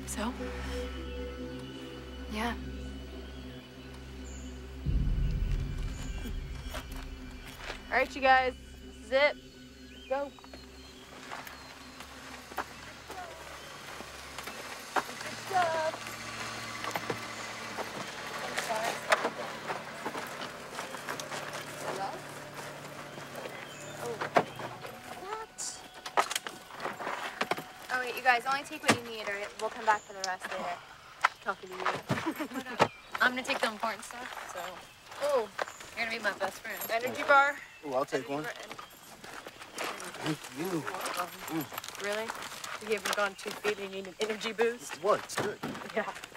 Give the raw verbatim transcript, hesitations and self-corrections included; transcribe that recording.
So? Yeah. All right, you guys, this is it. Go. Good stuff. Hello? Oh. What? Oh, wait, you guys, only take what you need, or we'll come back for the rest later. Talking to you. I'm gonna take the important stuff, so. Oh. You're gonna be my best friend. Energy bar. Oh, I'll take one. Thank you. Mm. Really? You haven't gone two feet and you need an energy boost? What? It's good. Yeah.